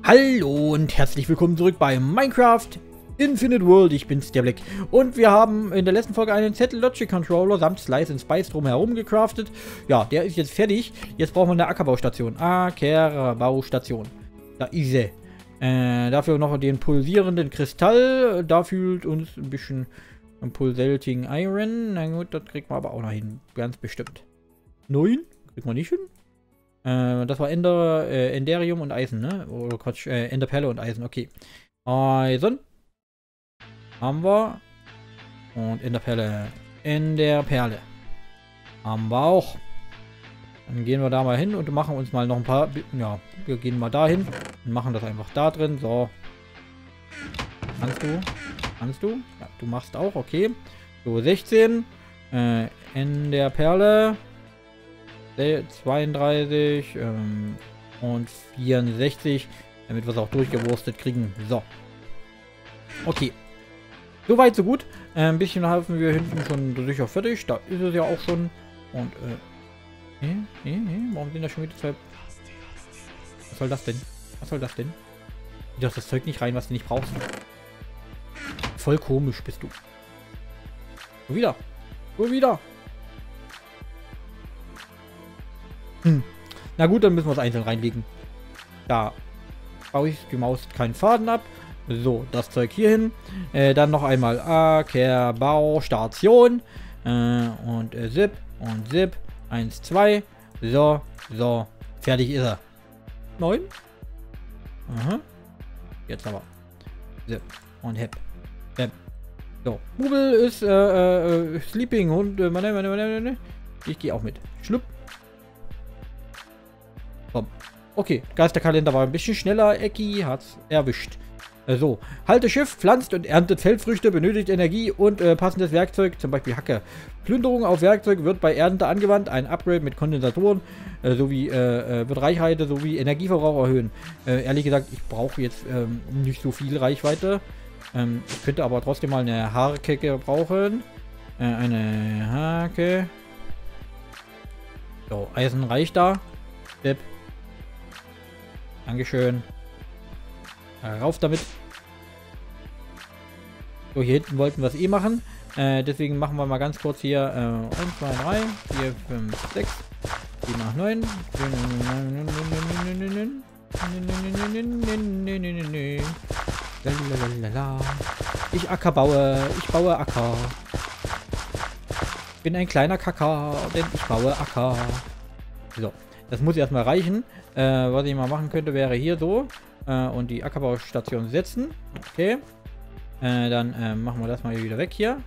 Hallo und herzlich willkommen zurück bei Minecraft Infinite World. Ich bin's, der Black. Und wir haben in der letzten Folge einen Z-Logic Controller samt Slice and Spice drumherum gecraftet. Ja, der ist jetzt fertig. Jetzt brauchen wir eine Ackerbaustation. Ackerbaustation. Da ist sie. Dafür noch den pulsierenden Kristall. Da fühlt uns ein bisschen Pulsating Iron. Na gut, das kriegt man aber auch noch hin. Ganz bestimmt. 9? Kriegt man nicht hin? Das war Enderium und Eisen, ne? Oder Quatsch, Enderperle und Eisen, okay. Eisen. Haben wir. Und Enderperle. Enderperle. Haben wir auch. Dann gehen wir da mal hin und machen uns mal noch ein paar... Ja, wir gehen mal da hin und machen das einfach da drin. So. Kannst du? Kannst du? Ja, du machst auch, okay. So, 16. Enderperle. 32 und 64, damit wir es auch durchgewurstet kriegen. So. Okay. Soweit, so gut. Ein bisschen helfen wir hinten schon sicher fertig. Da ist es ja auch schon. Und, warum sind da schon wieder zwei... Was soll das denn? Was soll das denn? Du hast das Zeug nicht rein, was du nicht brauchst. Voll komisch bist du. So wieder. So wieder. Na gut, dann müssen wir es einzeln reinlegen. Da baue ich die Maus keinen Faden ab. So, das Zeug hier hin. Dann noch einmal Ackerbaustation. Und Zip und Zip. 1, 2. So, so. Fertig ist er. 9. Aha. Jetzt aber. Zip und Hep. Hep. So. Bubel ist Sleeping und ich gehe auch mit. Schlupp. Okay, Geisterkalender war ein bisschen schneller. Ecki hat's erwischt. So, halte Schiff, pflanzt und erntet Feldfrüchte, benötigt Energie und passendes Werkzeug, zum Beispiel Hacke. Plünderung auf Werkzeug wird bei Ernte angewandt. Ein Upgrade mit Kondensatoren sowie wird Reichweite sowie Energieverbrauch erhöhen. Ehrlich gesagt, ich brauche jetzt nicht so viel Reichweite. Ich könnte aber trotzdem mal eine Hake gebrauchen. Eine Hake. So, Eisen reicht da. Depp. Dankeschön. Rauf damit. So, hier hinten wollten wir es eh machen. Deswegen machen wir mal ganz kurz hier 1, 2, 3, 4, 5, 6, 7, 8, 9. Ich ackerbaue. Ich baue Acker. Ich bin ein kleiner Kacker, denn ich baue Acker. So. Das muss erstmal reichen. Was ich mal machen könnte, wäre hier so. Und die Ackerbaustation setzen. Okay. Dann machen wir das mal wieder weg hier.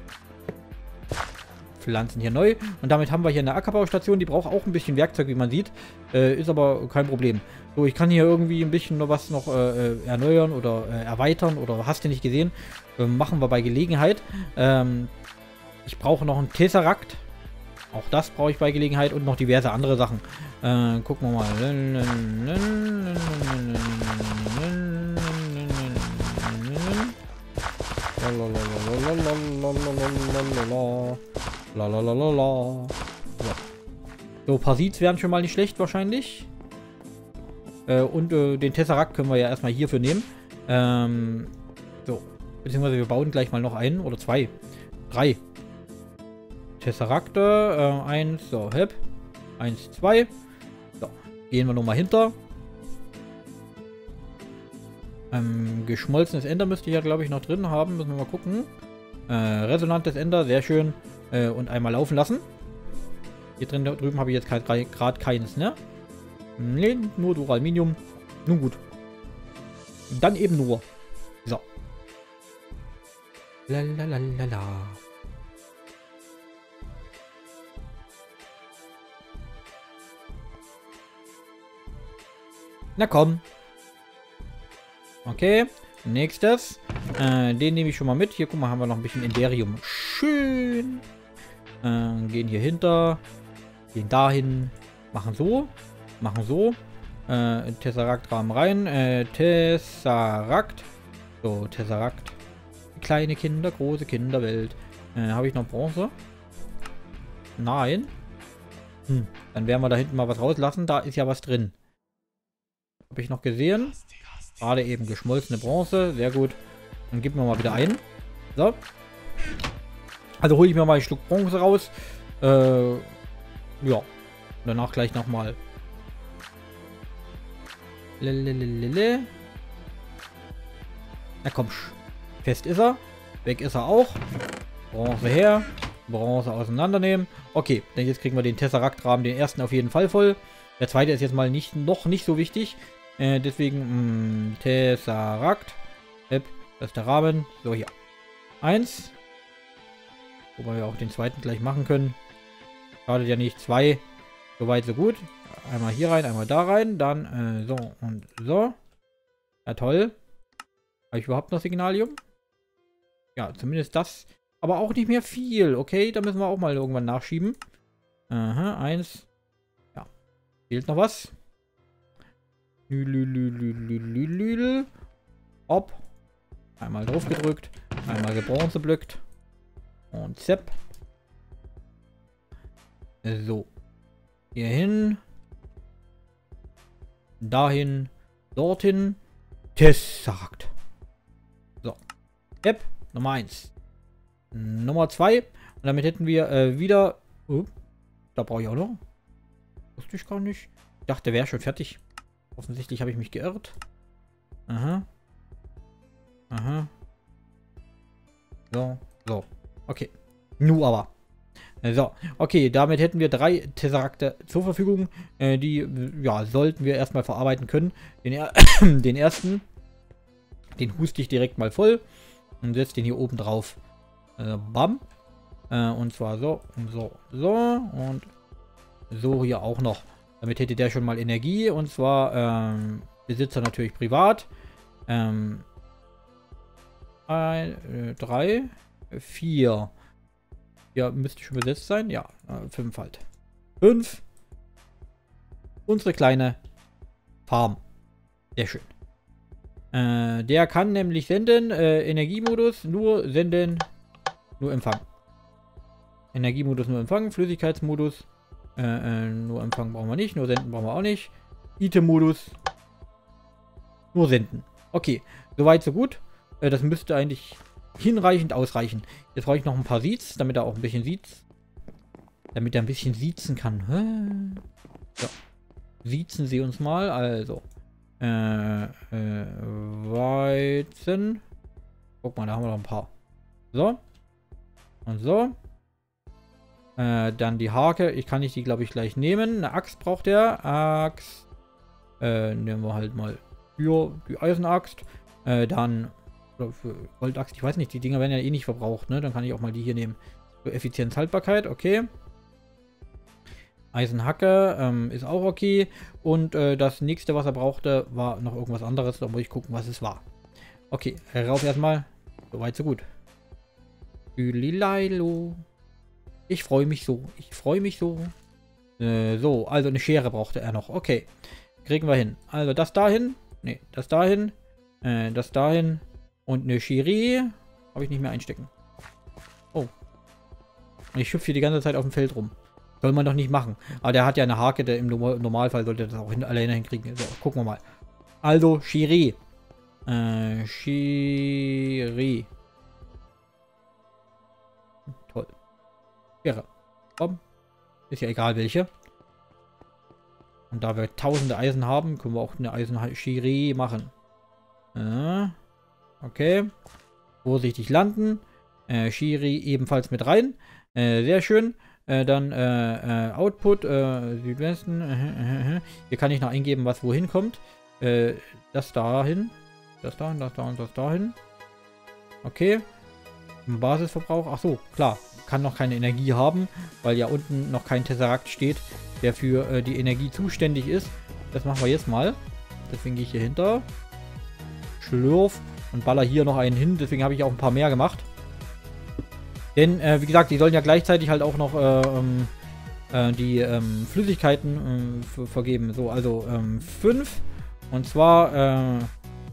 Pflanzen hier neu. Und damit haben wir hier eine Ackerbaustation. Die braucht auch ein bisschen Werkzeug, wie man sieht. Ist aber kein Problem. So, ich kann hier irgendwie ein bisschen was noch erneuern oder erweitern. Oder hast du nicht gesehen. Machen wir bei Gelegenheit. Ich brauche noch einen Tesseract. Auch das brauche ich bei Gelegenheit und noch diverse andere Sachen. Gucken wir mal. So, ein paar Seeds wären schon mal nicht schlecht wahrscheinlich. Und den Tesseract können wir ja erstmal hierfür nehmen. So, beziehungsweise wir bauen gleich mal noch einen oder zwei. 3. Tesseracte, 1, so, hep. 1, 2. So, gehen wir nochmal hinter. Geschmolzenes Ender müsste ich ja, glaube ich, noch drin haben. Müssen wir mal gucken. Resonantes Ender, sehr schön. Und einmal laufen lassen. Hier drin drüben habe ich jetzt gerade keines, ne? Nee, nur Duraluminium. Nun gut. Dann eben nur. So. Lalalala. Na komm. Okay. Nächstes. Den nehme ich schon mal mit. Hier, guck mal, haben wir noch ein bisschen Enderium. Schön. Gehen hier hinter. Gehen dahin. Machen so. Machen so. Tesseract-Rahmen rein. Tesseract. So, Tesseract. Kleine Kinder, große Kinderwelt. Habe ich noch Bronze? Nein. Dann werden wir da hinten mal was rauslassen. Da ist ja was drin. Habe ich noch gesehen? Gerade eben geschmolzene Bronze. Sehr gut. Dann geben wir mal wieder ein. So. Also hole ich mir mal ein Stück Bronze raus. Ja. Danach gleich nochmal. Na komm. Fest ist er. Weg ist er auch. Bronze her. Bronze auseinandernehmen. Okay, denn jetzt kriegen wir den Tesseract-Rahmen, den ersten auf jeden Fall voll. Der zweite ist jetzt mal noch nicht so wichtig. Deswegen Tesseract. Das ist der Rahmen. So, hier. 1. Wobei wir auch den zweiten gleich machen können. Schadet ja nicht. 2. Soweit, so gut. Einmal hier rein, einmal da rein. Dann so und so. Ja, toll. Habe ich überhaupt noch Signalium? Ja, zumindest das. Aber auch nicht mehr viel. Okay, da müssen wir auch mal irgendwann nachschieben. Aha, 1. Ja. Fehlt noch was. Hopp. Einmal drauf gedrückt. Einmal gebronzeblöckt. Und zapp. So. Hier hin. Dahin. Dorthin. Tesseract. So. App Nummer 1. Nummer 2. Und damit hätten wir wieder... Oh, da brauche ich auch noch. Wusste ich gar nicht. Ich dachte, der wäre schon fertig. Offensichtlich habe ich mich geirrt. Aha. Aha. So. So. Okay. Nu aber. So. Okay, damit hätten wir 3 Tesserakte zur Verfügung. Die, ja, sollten wir erstmal verarbeiten können. Den ersten. Den huste ich direkt mal voll. Und setze den hier oben drauf. Bam. Und zwar so und so. So. Und so hier auch noch. Damit hätte der schon mal Energie. Und zwar Besitzer natürlich privat. 3, 4. Ja, müsste schon besetzt sein. Ja, 5 halt. 5. Unsere kleine Farm. Sehr schön. Der kann nämlich senden. Energiemodus nur senden. Nur empfangen. Energiemodus nur empfangen. Flüssigkeitsmodus. Nur empfangen brauchen wir nicht. Nur senden brauchen wir auch nicht. Item-Modus. Nur senden. Okay. Soweit, so gut. Das müsste eigentlich hinreichend ausreichen. Jetzt brauche ich noch ein paar Seeds, damit er auch ein bisschen sieht. Damit er ein bisschen siezen kann. So. Siezen Sie uns mal. Also. Weizen. Guck mal, da haben wir noch ein paar. So. Und so. Dann die Hake. Ich kann nicht die, glaube ich, gleich nehmen. Eine Axt braucht er. Axt. Nehmen wir halt mal für die Eisenaxt. Dann oder für Goldaxt. Ich weiß nicht, die Dinger werden ja eh nicht verbraucht, ne? Dann kann ich auch mal die hier nehmen. Für Effizienz, Haltbarkeit. Okay. Eisenhacke ist auch okay. Und das nächste, was er brauchte, war noch irgendwas anderes. Da muss ich gucken, was es war. Okay, rauf erstmal. Soweit, so gut. Lililo. Ich freue mich so. Ich freue mich so. So, also eine Schere brauchte er noch. Okay. Kriegen wir hin. Also das dahin. Ne, das dahin. Das dahin. Und eine Schere. Habe ich nicht mehr einstecken. Oh. Und ich hüpfe hier die ganze Zeit auf dem Feld rum. Soll man doch nicht machen. Aber der hat ja eine Hake. Der im Normalfall sollte das auch alleine hinkriegen. So, gucken wir mal. Also, Schere. Schere. Toll. Schere. Komm. Ist ja egal welche. Und da wir tausende Eisen haben, können wir auch eine Eisenschere machen. Okay. Vorsichtig landen. Schere ebenfalls mit rein. Sehr schön. Dann Output. Südwesten. Hier kann ich noch eingeben, was wohin kommt. Das dahin. Das dahin, das da und das dahin. Okay. Basisverbrauch. Ach so, klar. Kann noch keine Energie haben, weil ja unten noch kein Tesseract steht, der für die Energie zuständig ist. Das machen wir jetzt mal. Deswegen gehe ich hier hinter. Schlürf und baller hier noch einen hin. Deswegen habe ich auch ein paar mehr gemacht. Denn, wie gesagt, die sollen ja gleichzeitig halt auch noch die Flüssigkeiten vergeben. So, also 5. Und zwar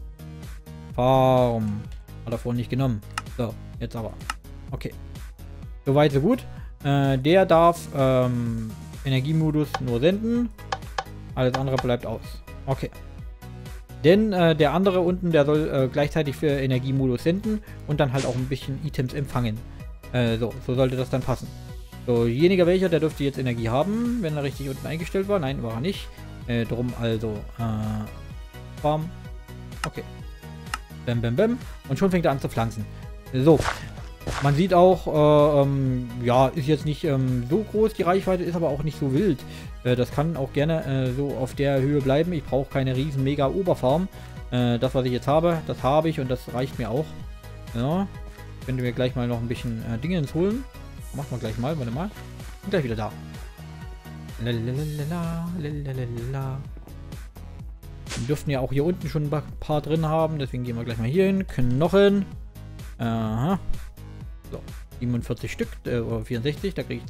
Farm. Hat er vorhin nicht genommen. So, jetzt aber. Okay. Soweit, so gut. Der darf Energiemodus nur senden. Alles andere bleibt aus. Okay. Denn der andere unten, der soll gleichzeitig für Energiemodus senden und dann halt auch ein bisschen Items empfangen. So sollte das dann passen. So, jeniger welcher, der dürfte jetzt Energie haben, wenn er richtig unten eingestellt war. Nein, war er nicht. Drum also, bam. Okay. Bam, bam, bam. Und schon fängt er an zu pflanzen. So. Man sieht auch, ja, ist jetzt nicht so groß, die Reichweite ist aber auch nicht so wild. Das kann auch gerne so auf der Höhe bleiben. Ich brauche keine riesen mega Oberfarm. Das, was ich jetzt habe, das habe ich und das reicht mir auch. Ja. Könnte mir gleich mal noch ein bisschen Dinge holen. Macht man gleich mal, warte mal. Bin gleich wieder da. Lalalala, lalalala. Wir dürften ja auch hier unten schon ein paar drin haben, deswegen gehen wir gleich mal hier hin. Knochen. Aha. So, 47 Stück, oder 64, da kriege ich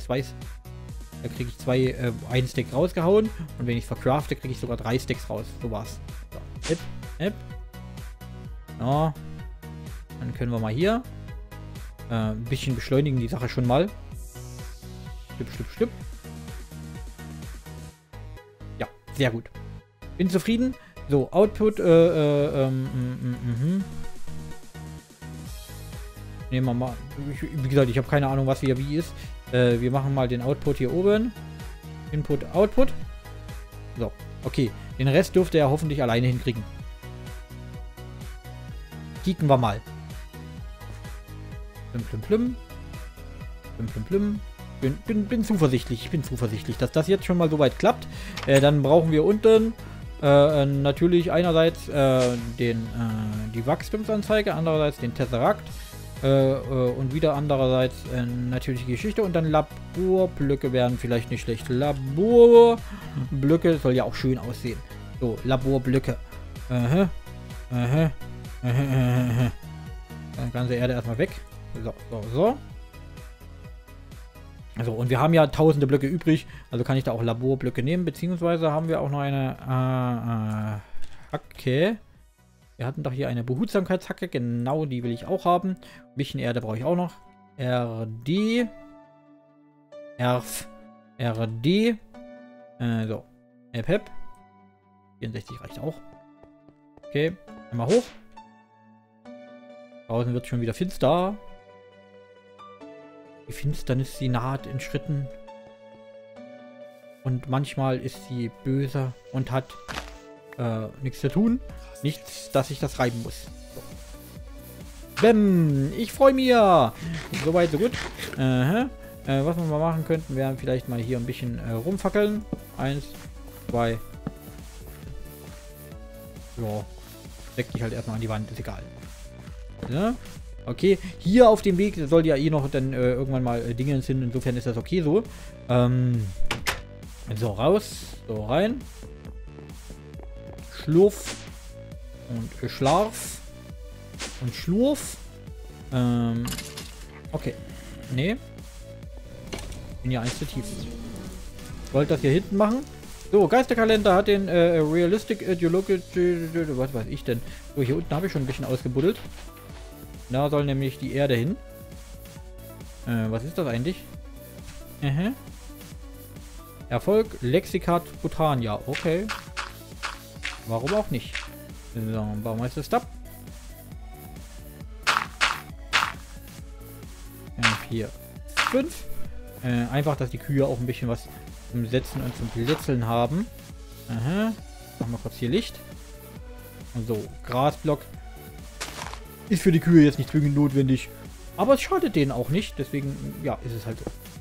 ein Stack rausgehauen. Und wenn ich es vercrafte, kriege ich sogar 3 Stacks raus. So war's. So, Ja. Dann können wir mal hier ein bisschen beschleunigen die Sache schon mal. Schlipp, schlipp, schlipp. Ja, sehr gut. Bin zufrieden. So, Output, nehmen wir mal. Wie gesagt, ich habe keine Ahnung, was hier wie ist. Wir machen mal den Output hier oben. Input, Output. So, okay. Den Rest dürfte er hoffentlich alleine hinkriegen. Kicken wir mal. Plüm, plüm, plüm. Plüm, plüm, plüm. Bin zuversichtlich. Ich bin zuversichtlich, dass das jetzt schon mal soweit klappt. Dann brauchen wir unten natürlich einerseits die Wachstumsanzeige, andererseits den Tesseract und wieder andererseits natürlich die Geschichte und dann Laborblöcke wären vielleicht nicht schlecht. Laborblöcke soll ja auch schön aussehen. So, Laborblöcke. Ganze Erde erstmal weg. So. Also, und wir haben ja tausende Blöcke übrig, also kann ich da auch Laborblöcke nehmen, beziehungsweise haben wir auch noch eine Hacke. Wir hatten doch hier eine Behutsamkeitshacke, genau die will ich auch haben. Ein bisschen Erde brauche ich auch noch. RD. So. Hep. 64 reicht auch. Okay, einmal hoch. Draußen wird schon wieder finster. Die Finsternis, sie naht in Schritten. Und manchmal ist sie böse und hat nichts zu tun. Nichts, dass ich das reiben muss. So. Bäm! Ich freue mich! Soweit, so gut. Was wir mal machen könnten, wäre vielleicht mal hier ein bisschen rumfackeln. 1, 2. Ja. Deck dich halt erstmal an die Wand, ist egal. Ja. Okay, hier auf dem Weg soll ja eh noch dann irgendwann mal Dinge hin, insofern ist das okay so. So, raus, so rein. Schlurf und Schlarf und Schlurf. Okay, nee. Bin ja eins zu tief. Ich wollte das hier hinten machen. So, Geisterkalender hat den Realistic Ideological, was weiß ich denn. So, hier unten habe ich schon ein bisschen ausgebuddelt. Da soll nämlich die Erde hin. Was ist das eigentlich? Erfolg, Lexikat Botania. Okay. Warum auch nicht? So, Baumeister Stop. 4, 5. Einfach, dass die Kühe auch ein bisschen was zum Setzen und zum Blitzeln haben. Machen wir kurz hier Licht. So, Grasblock. Ist für die Kühe jetzt nicht zwingend notwendig. Aber es schadet denen auch nicht. Deswegen, ja, ist es halt so.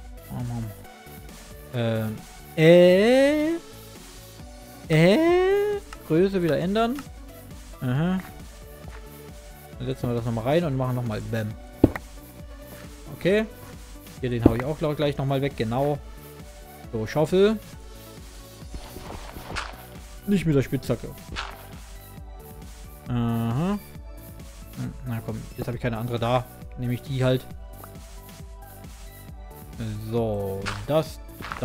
Größe wieder ändern. Dann setzen wir das nochmal rein und machen nochmal Bam. Okay. Hier, den habe ich auch gleich nochmal weg. Genau. So, Schaufel. Nicht mit der Spitzhacke. Na komm, jetzt habe ich keine andere da. Nehme ich die halt. So, das.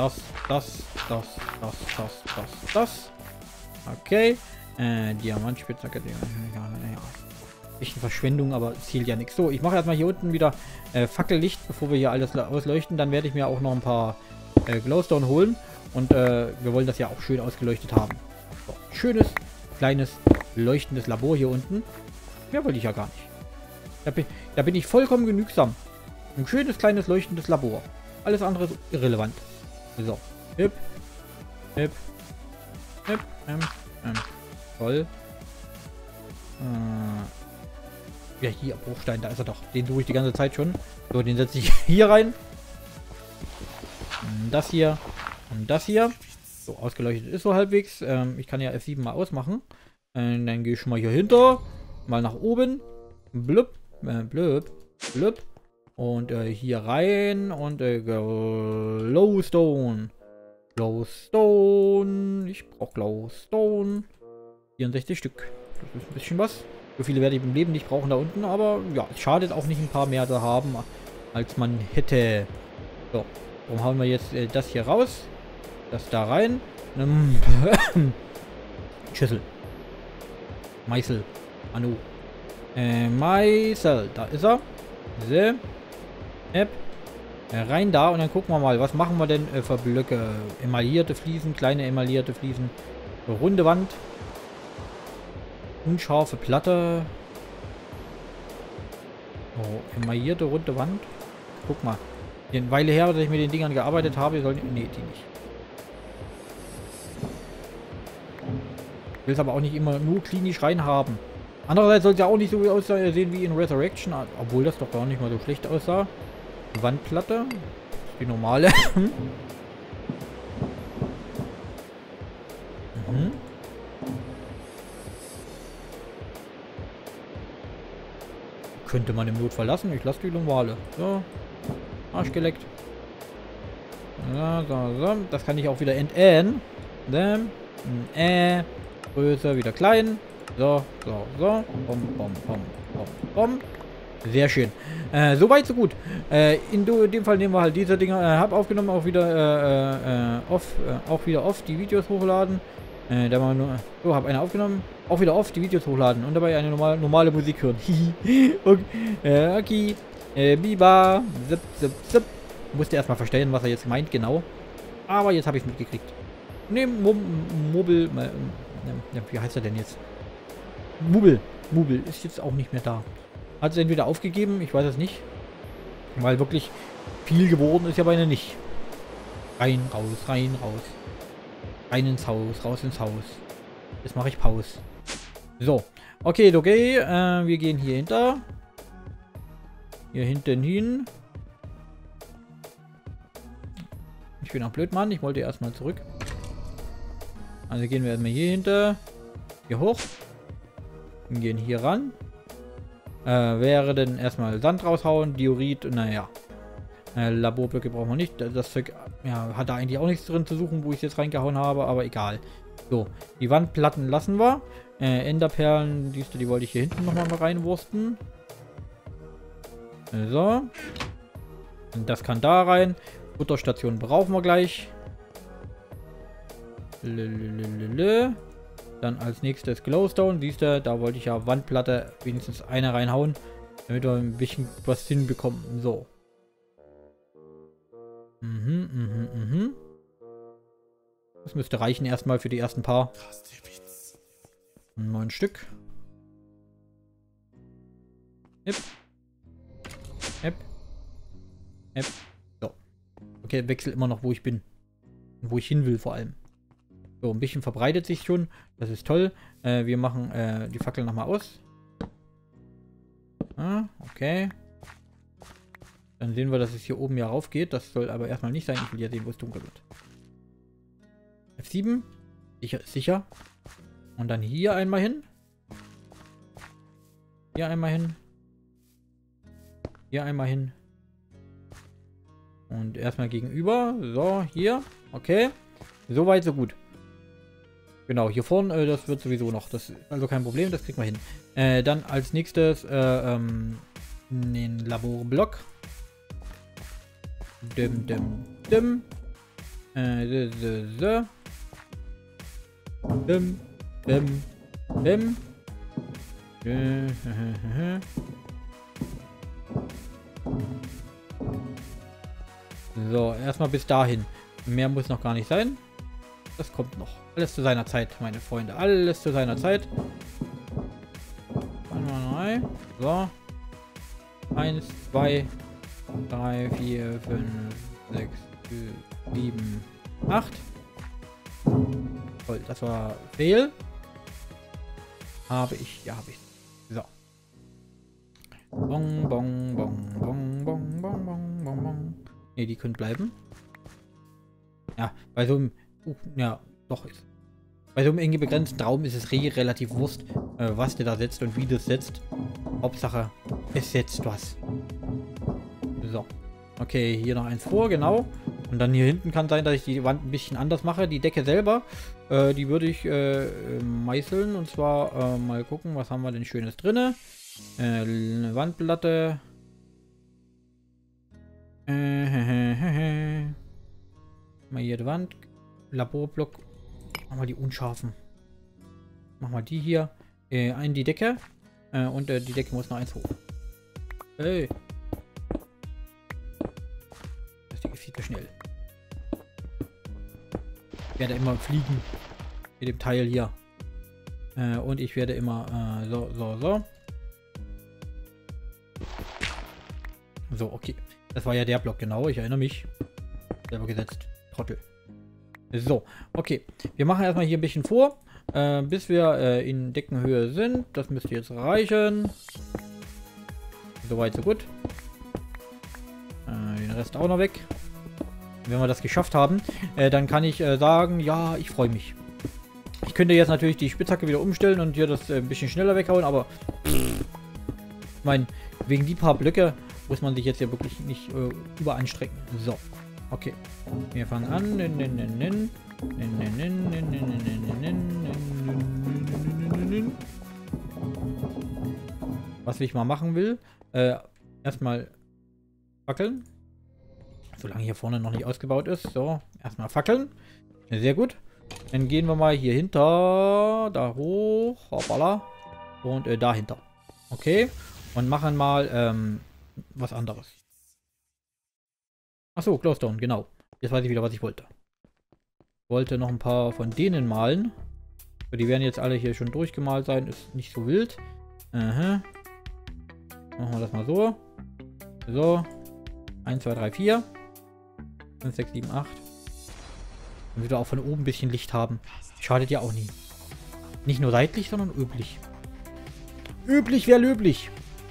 Okay. Diamantspitzhacke. Ja. Bisschen Verschwendung, aber zählt ja nichts. So, ich mache erstmal hier unten wieder Fackellicht, bevor wir hier alles ausleuchten. Dann werde ich mir auch noch ein paar Glowstone holen. Und wir wollen das ja auch schön ausgeleuchtet haben. So, schönes, kleines leuchtendes Labor hier unten. Mehr wollte ich ja gar nicht. Da bin ich vollkommen genügsam. Ein schönes, kleines, leuchtendes Labor. Alles andere ist irrelevant. So. Hip. Hip. Hip. Toll. Ja, hier, Bruchstein, da ist er doch. Den suche ich die ganze Zeit schon. So, den setze ich hier rein. Das hier. Und das hier. So, ausgeleuchtet ist so halbwegs. Ich kann ja F7 mal ausmachen. Dann gehe ich schon mal hier hinter. Mal nach oben. Blub. Blub. Blub. Und hier rein. Und Glowstone. Glowstone. Ich brauche Glowstone. 64 Stück. Das ist ein bisschen was. So viele werde ich im Leben nicht brauchen da unten. Aber ja, es schadet auch nicht, ein paar mehr zu haben, als man hätte. So. Darum hauen wir jetzt das hier raus. Das da rein. Schüssel. Meißel. Anu. Meißel. Da ist er. So. Rein da und dann gucken wir mal, was machen wir denn für Blöcke? Emaillierte Fliesen, kleine emaillierte Fliesen. Runde Wand. Unscharfe Platte. Oh, emaillierte runde Wand. Guck mal. Eine Weile her, dass ich mit den Dingern gearbeitet habe. Nee, die nicht. Ich will es aber auch nicht immer nur klinisch rein haben. Andererseits soll es ja auch nicht so aussehen wie in Resurrection, obwohl das doch gar nicht mal so schlecht aussah. Wandplatte. Die normale. Mhm. Könnte man im Notfall lassen. Ich lasse die normale. So. Arsch geleckt. So. Das kann ich auch wieder ent'en. Größe wieder klein. So. Bom. Sehr schön. Soweit, so gut. In dem Fall nehmen wir halt diese Dinger. Hab aufgenommen, auch wieder off die Videos hochladen. Da mal nur. So, hab eine aufgenommen. Auch wieder off die Videos hochladen und dabei eine normale Musik hören. Okay. Biba. Zip. Musste erstmal verstehen, was er jetzt meint, genau. Aber jetzt habe ich es mitgekriegt. Ne, Mobel. Wie heißt er denn jetzt? Mubel ist jetzt auch nicht mehr da. Hat es entweder aufgegeben, ich weiß es nicht. Weil wirklich viel geworden ist ja bei mir nicht. Rein, raus. Rein ins Haus, raus ins Haus. Jetzt mache ich Pause. So. Okay. Wir gehen hier hinter. Hier hinten hin. Ich bin auch blöd, Mann. Ich wollte erstmal zurück. Also gehen wir erstmal hier hinter. Hier hoch. Und gehen hier ran. Wäre denn erstmal Sand raushauen, Diorit, naja. Laborblöcke brauchen wir nicht. Das Zeug ja, hat da eigentlich auch nichts drin zu suchen, wo ich es jetzt reingehauen habe, aber egal. So, die Wandplatten lassen wir. Enderperlen, die wollte ich hier hinten nochmal reinwursten. So. Und das kann da rein. Futterstation brauchen wir gleich. Dann als nächstes Glowstone. Siehst du, da wollte ich ja Wandplatte wenigstens eine reinhauen, damit wir ein bisschen was hinbekommen. So. Das müsste reichen erstmal für die ersten paar. 9 Stück. So. Okay, wechsel immer noch, wo ich bin. Und wo ich hin will vor allem. So, ein bisschen verbreitet sich schon. Das ist toll. Wir machen die Fackel nochmal aus. Okay. Dann sehen wir, dass es hier oben ja rauf geht. Das soll aber erstmal nicht sein. Ich will ja sehen, wo es dunkel wird. F7. Sicher. Und dann hier einmal hin. Hier einmal hin. Hier einmal hin. Und erstmal gegenüber. So, hier. Okay. Soweit, so gut. Genau, hier vorne, das wird sowieso noch. Das ist also kein Problem, das kriegen wir hin. Dann als nächstes den Laborblock. Dim. So, erstmal bis dahin. Mehr muss noch gar nicht sein. Das kommt noch. Alles zu seiner Zeit, meine Freunde. Alles zu seiner Zeit. 2. So. 1, 2, 3, 4, 5, 6, 7, 8. Toll, das war Fail. Habe ich. Ja, habe ich. So. Bong, bong, bong, bong, bong, bong, bong, bong, bong. Ne, die können bleiben. Ja, bei so einem. Ja, doch. Bei so einem eng begrenzten Raum ist es relativ wurscht, was der da setzt und wie das setzt. Hauptsache, es setzt was. So. Okay, hier noch eins vor, genau. Und dann hier hinten kann sein, dass ich die Wand ein bisschen anders mache. Die Decke selber, die würde ich meißeln. Und zwar mal gucken, was haben wir denn Schönes drin. Eine Wandplatte. Mal hier die Wand. Laborblock. Machen wir die unscharfen. Machen wir die hier. In die Decke. Und die Decke muss noch eins hoch. Hey. Das Ding ist viel zu schnell. Ich werde immer fliegen. Mit dem Teil hier. Und ich werde immer so. So, okay. Das war ja der Block, genau. Ich erinnere mich. Selber gesetzt. Trottel. So, okay. Wir machen erstmal hier ein bisschen vor. Bis wir in Deckenhöhe sind. Das müsste jetzt reichen. Soweit, so gut. Den Rest auch noch weg. Wenn wir das geschafft haben, dann kann ich sagen, ja, ich freue mich. Ich könnte jetzt natürlich die Spitzhacke wieder umstellen und hier das ein bisschen schneller weghauen, aber ich meine, wegen die paar Blöcke muss man sich jetzt ja wirklich nicht überanstrengen. So, okay. Wir fangen an. Was ich mal machen will, erstmal fackeln. Solange hier vorne noch nicht ausgebaut ist. So, erstmal fackeln. Sehr gut. Dann gehen wir mal hier hinter, da hoch, hoppala, und dahinter. Okay. Und machen mal was anderes. Achso, Glowstone, genau. Jetzt weiß ich wieder, was ich wollte. Wollte noch ein paar von denen malen. Die werden jetzt alle hier schon durchgemalt sein. Ist nicht so wild. Aha. Machen wir das mal so. So. 1, 2, 3, 4. 5, 6, 7, 8. Dann wieder auch von oben ein bisschen Licht haben. Schadet ja auch nie. Nicht nur seitlich, sondern üblich. Üblich wäre löblich.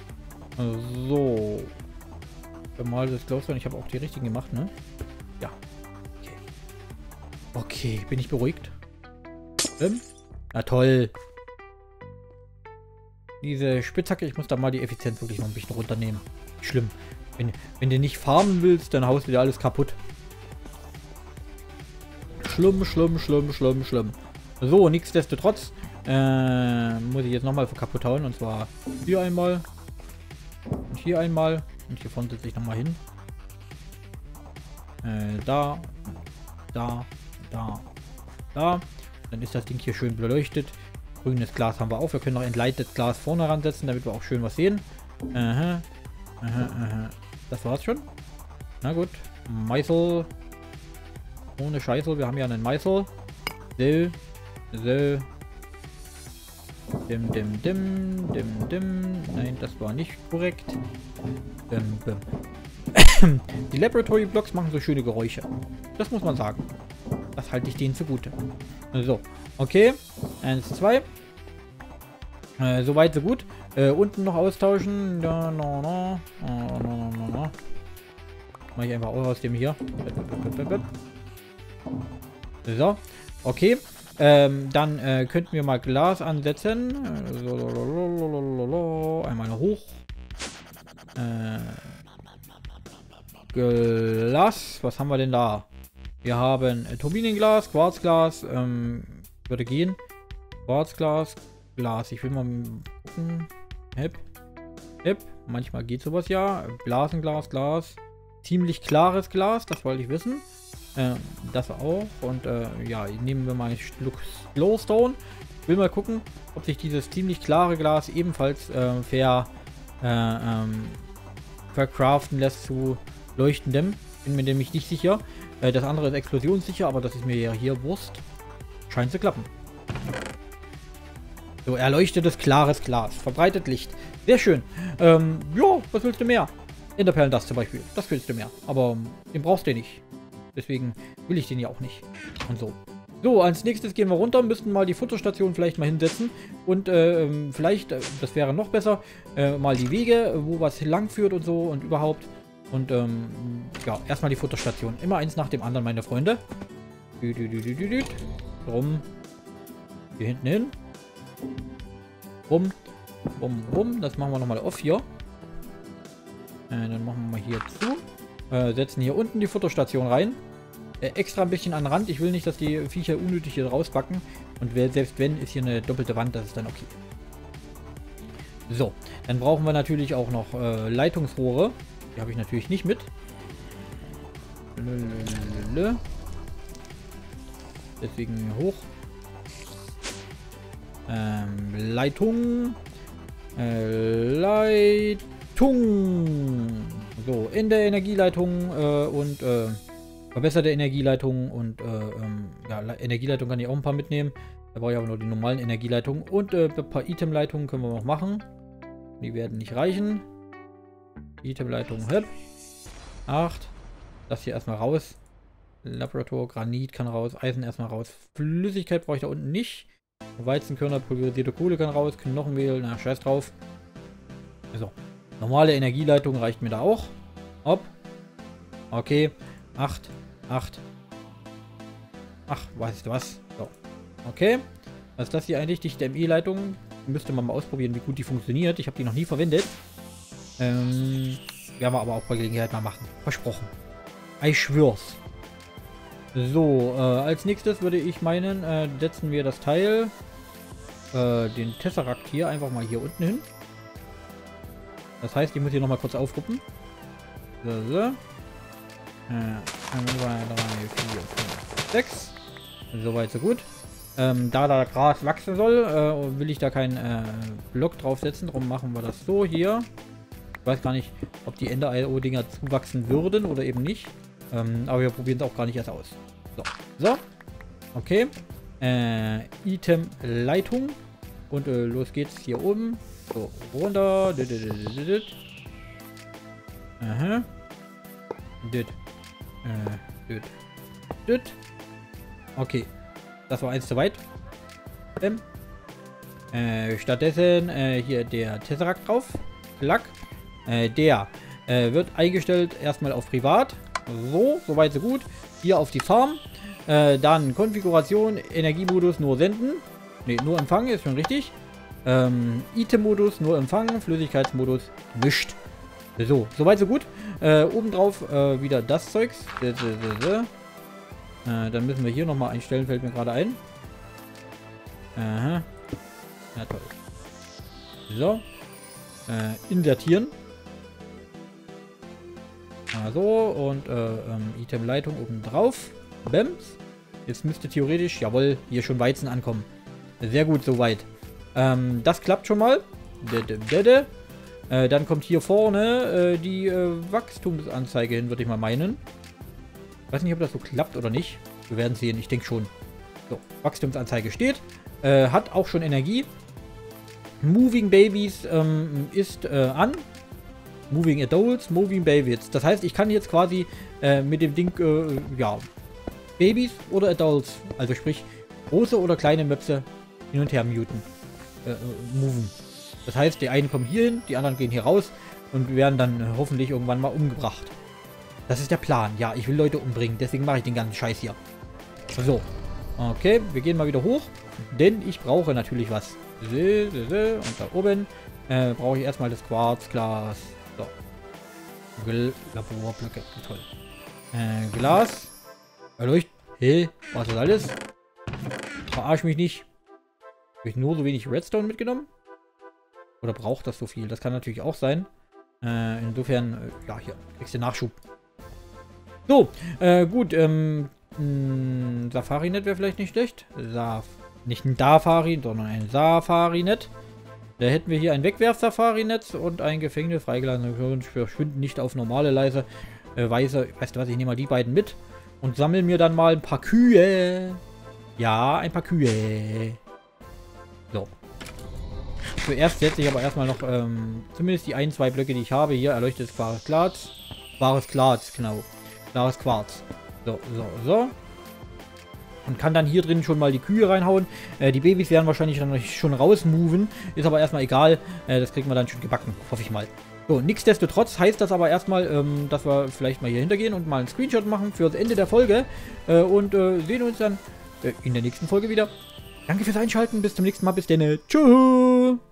So. Mal das Glowstone. Ich habe auch die richtigen gemacht, ne? Ja. Okay. Okay, bin ich beruhigt? Na toll. Diese Spitzhacke, ich muss da mal die Effizienz wirklich noch ein bisschen runternehmen. Schlimm. Wenn du nicht farmen willst, dann haust du dir alles kaputt. Schlimm. So, nichtsdestotrotz muss ich jetzt nochmal kaputt hauen. Und zwar hier einmal. Und hier einmal. Und hier vorne setze ich nochmal hin. Da. Dann ist das Ding hier schön beleuchtet. Grünes Glas haben wir auch. Wir können noch entleitetes Glas vorne ransetzen, damit wir auch schön was sehen. Das war's schon. Na gut. Meißel. Ohne Scheißel. Wir haben ja einen Meißel. So. Nein, das war nicht korrekt. Die Laboratory Blocks machen so schöne Geräusche. Das muss man sagen. Das halte ich denen zugute. So, okay. 1, 2. Soweit, so gut. Unten noch austauschen. Ja, no. Mach ich einfach auch aus dem hier. So, okay. Dann könnten wir mal Glas ansetzen. Einmal hoch. Glas. Was haben wir denn da? Wir haben Turbinenglas, Quarzglas. Würde gehen. Quarzglas, Glas. Ich will mal gucken. Hep. Manchmal geht sowas ja. Blasenglas, Glas. Ziemlich klares Glas, das wollte ich wissen. Das auch. Und ja, nehmen wir mal ein Stück Glowstone. Will mal gucken, ob sich dieses ziemlich klare Glas ebenfalls verkraften lässt zu leuchtendem. Bin mir nämlich nicht sicher. Das andere ist explosionssicher, aber das ist mir ja hier Wurst. Scheint zu klappen. So, erleuchtetes, klares Glas. Verbreitet Licht. Sehr schön. Ja, was willst du mehr? Enderperlen, das zum Beispiel. Das willst du mehr. Aber den brauchst du nicht. Deswegen will ich den ja auch nicht. Und so. So, als nächstes gehen wir runter, müssten mal die Futterstation vielleicht mal hinsetzen. Und vielleicht, das wäre noch besser, mal die Wege, wo was lang führt und so und überhaupt. Und ja, erstmal die Futterstation. Immer eins nach dem anderen, meine Freunde. Rum. Hier hinten hin. Rum. Rum, rum. Das machen wir nochmal off hier. Dann machen wir mal hier zu. Setzen hier unten die Futterstation rein. Extra ein bisschen an den Rand. Ich will nicht, dass die Viecher unnötig hier rausbacken. Und selbst wenn, ist hier eine doppelte Wand. Das ist dann okay. So. Dann brauchen wir natürlich auch noch Leitungsrohre. Die habe ich natürlich nicht mit. Deswegen hoch. Leitung. Leitung. So, in der Energieleitung und verbesserte Energieleitung und ja, Energieleitung kann ich auch ein paar mitnehmen. Da brauche ich aber nur die normalen Energieleitungen. Und ein paar Itemleitungen können wir noch machen. Die werden nicht reichen. Itemleitung, 8. Das hier erstmal raus. Laborator, Granit kann raus. Eisen erstmal raus. Flüssigkeit brauche ich da unten nicht. Weizenkörner, pulverisierte Kohle kann raus. Knochenmehl, na scheiß drauf. So. Normale Energieleitung reicht mir da auch. Hopp. Okay. 8. 8. Ach, weißt du was? So. Okay. Was ist das hier eigentlich? Dichte ME-Leitung. Müsste man mal ausprobieren, wie gut die funktioniert. Ich habe die noch nie verwendet. Werden wir aber auch bei Gelegenheit mal machen. Versprochen. Ich schwör's. So, als nächstes würde ich meinen, setzen wir das Teil, den Tesseract hier einfach mal hier unten hin. Das heißt, ich muss hier nochmal kurz aufruppen. So, so. 1, 2, 3, 4, 5, 6. Soweit, so gut. Da Gras wachsen soll, will ich da keinen Block draufsetzen. Darum machen wir das so hier. Ich weiß gar nicht, ob die Ender-IO-Dinger zuwachsen würden oder eben nicht. Aber wir probieren es auch gar nicht erst aus. So. So. Okay. Item-Leitung. Und los geht's hier oben. So, runter. Aha. Okay. Das war eins zu weit. Stattdessen hier der Tesseract drauf. Klack. Der wird eingestellt erstmal auf Privat. So, soweit so gut. Hier auf die Farm. Dann Konfiguration, Energiemodus nur senden. Ne, nur empfangen, ist schon richtig. Item-Modus nur empfangen, Flüssigkeitsmodus nischt. So, soweit so gut. Obendrauf wieder das Zeugs. Dann müssen wir hier nochmal einstellen, fällt mir gerade ein. Aha. Ja, toll. So. Invertieren. So, und Itemleitung oben drauf. Bams. Jetzt müsste theoretisch, jawohl, hier schon Weizen ankommen. Sehr gut, soweit. Das klappt schon mal. Dann kommt hier vorne die Wachstumsanzeige hin, würde ich mal meinen. Weiß nicht, ob das so klappt oder nicht. Wir werden sehen, ich denke schon. So, Wachstumsanzeige steht. Hat auch schon Energie. Moving Babies ist an. Moving Adults, Moving Babies. Das heißt, ich kann jetzt quasi mit dem Ding, ja, Babys oder Adults, also sprich große oder kleine Möpse hin und her moven. Das heißt, die einen kommen hier hin, die anderen gehen hier raus und werden dann hoffentlich irgendwann mal umgebracht. Das ist der Plan. Ja, ich will Leute umbringen, deswegen mache ich den ganzen Scheiß hier. So. Okay, wir gehen mal wieder hoch, denn ich brauche natürlich was. Und da oben brauche ich erstmal das Quarzglas. So. Laborblöcke, toll. Glas. Hey, was ist alles? Verarsch mich nicht. Habe ich nur so wenig Redstone mitgenommen? Oder braucht das so viel? Das kann natürlich auch sein. Insofern, ja, hier, kriegst du Nachschub. So, gut, Safari-Net wäre vielleicht nicht schlecht. Nicht ein Safari, sondern ein Safari-Net. Da hätten wir hier ein Wegwerf-Safari-Netz und ein Gefängnis freigelassen. Verschwinden nicht auf normale Weise. Weißt du was, ich nehme mal die beiden mit und sammle mir dann mal ein paar Kühe. Ja, ein paar Kühe. So. Zuerst setze ich aber erstmal noch zumindest die 1, 2 Blöcke, die ich habe. Hier erleuchtetes klares Quarz. Wahres Quarz, genau. Klares Quarz. So. Und kann dann hier drin schon mal die Kühe reinhauen. Die Babys werden wahrscheinlich dann schon rausmoven. Ist aber erstmal egal. Das kriegen wir dann schon gebacken, hoffe ich mal. So, nichtsdestotrotz heißt das aber erstmal, dass wir vielleicht mal hier hintergehen und mal einen Screenshot machen für das Ende der Folge. Und sehen uns dann in der nächsten Folge wieder. Danke fürs Einschalten. Bis zum nächsten Mal. Bis dann. Tschüss.